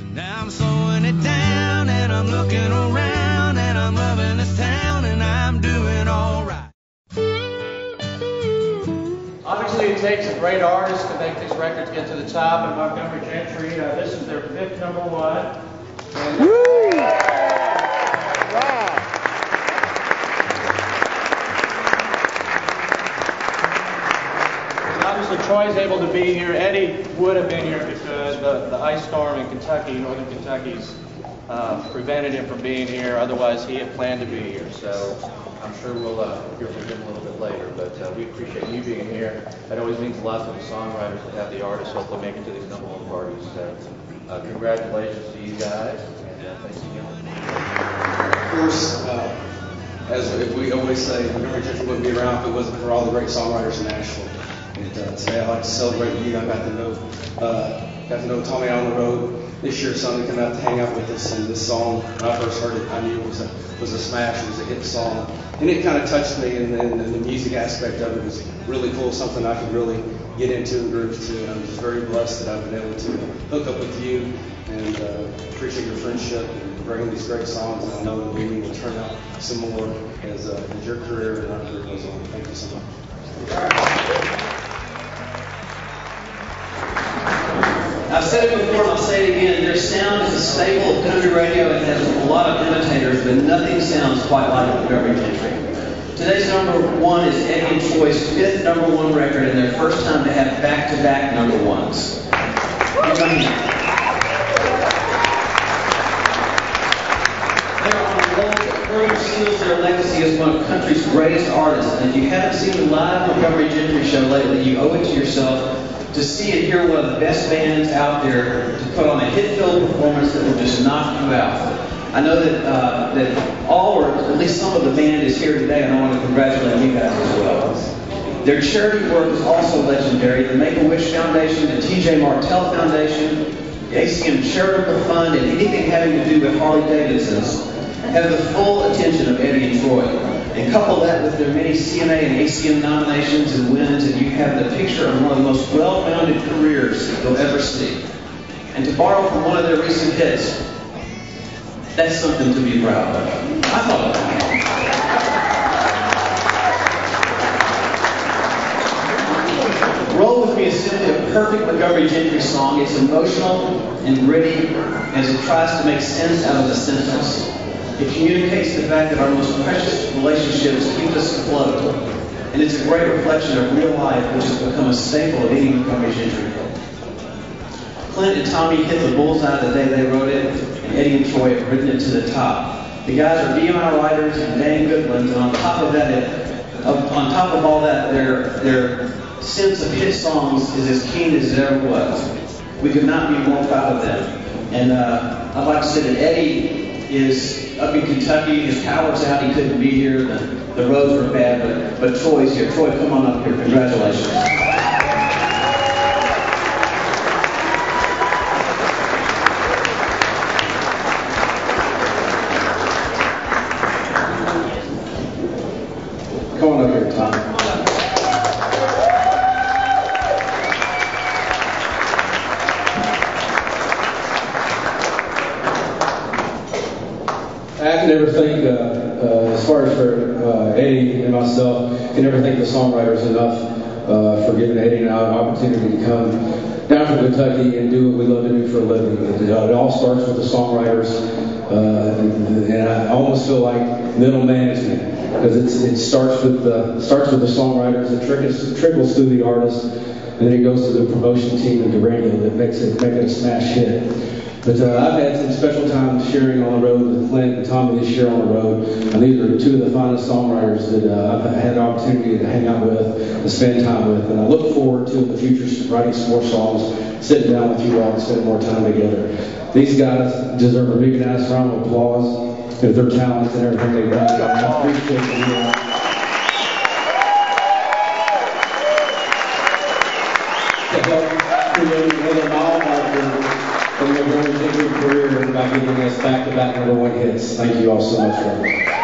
Now I'm slowing it down and I'm looking around and I'm loving this town and I'm doing alright. Obviously it takes a great artist to make these records get to the top, and Montgomery Gentry, this is their 5th #1. Obviously Troy's able to be here. Eddie would have been here because the ice storm in Kentucky, northern Kentucky's prevented him from being here. Otherwise he had planned to be here. So I'm sure we'll hear from him a little bit later. But we appreciate you being here. That always means a lot to the songwriters to have the artists hopefully make it to these #1 parties. So congratulations to you guys, and thanks again. Of course, as we always say, Montgomery Gentry wouldn't be around if it wasn't for all the great songwriters in Nashville. And today I'd like to celebrate with you. I got to know Tommy on the road this year. Sunday, come out to hang out with us. And this song, when I first heard it, I knew it was a smash. It was a hit song, and it kind of touched me. And the music aspect of it was really cool. Something I could really get into and groove to. And I'm just very blessed that I've been able to hook up with you, and appreciate your friendship and bringing these great songs. And I know that we will turn out some more as your career and our career goes on. Thank you so much. I've said it before and I'll say it again. Their sound is a staple of country radio. It has a lot of imitators, but nothing sounds quite like Montgomery Gentry. Today's #1 is Eddie and Troy's 5th #1 record and their first time to have back-to-back #1s. They're on a roll that further seals their legacy as one of country's greatest artists. And if you haven't seen the live Montgomery Gentry show lately, you owe it to yourself to see and hear one of the best bands out there to put on a hit-filled performance that will just knock you out. I know that all, or at least some of the band is here today, and I want to congratulate you guys as well. Their charity work is also legendary. The Make-A-Wish Foundation, the T.J. Martell Foundation, the ACM Charitable Fund, and anything having to do with Harley-Davidsons have the full attention of Eddie and Troy. And couple that with their many CMA and ACM nominations and wins, and you have the picture of one of the most well-founded careers you'll ever see. And to borrow from one of their recent hits, that's something to be proud of. I thought Roll With Me is simply a perfect Montgomery Gentry song. It's emotional and gritty as it tries to make sense out of the sentence. It communicates the fact that our most precious relationships keep us afloat. And it's a great reflection of real life, which has become a staple of any Montgomery Gentry film. Clint and Tommy hit the bullseye the day they wrote it, and Eddie and Troy have ridden it to the top. The guys are BMI writers and Dan Goodland, and on top of all that, their sense of hit songs is as keen as it ever was. We could not be more proud of them. And I'd like to say that Eddie is up in Kentucky. His power's out. He couldn't be here. The roads were bad, but Troy's here. Troy, come on up here. Congratulations. Come on up here, Tom. I can never thank, as far as for Eddie and myself, I can never thank the songwriters enough for giving Eddie and I an opportunity to come down from Kentucky and do what we love to do for a living. It all starts with the songwriters, and I almost feel like middle management, because it starts with the songwriters, it trickles through the artist, and then it goes to the promotion team and the radio that make it a smash hit. But I've had some special times sharing on the road with Clint and Tommy this year on the road. And these are two of the finest songwriters that I've had the opportunity to hang out with and spend time with. And I look forward to in the future writing some more songs, sitting down with you all and spending more time together. These guys deserve a big, nice round of applause for their talents and everything they've done. I appreciate it. From your career about giving us back-to-back #1 hits. Thank you all so much for it.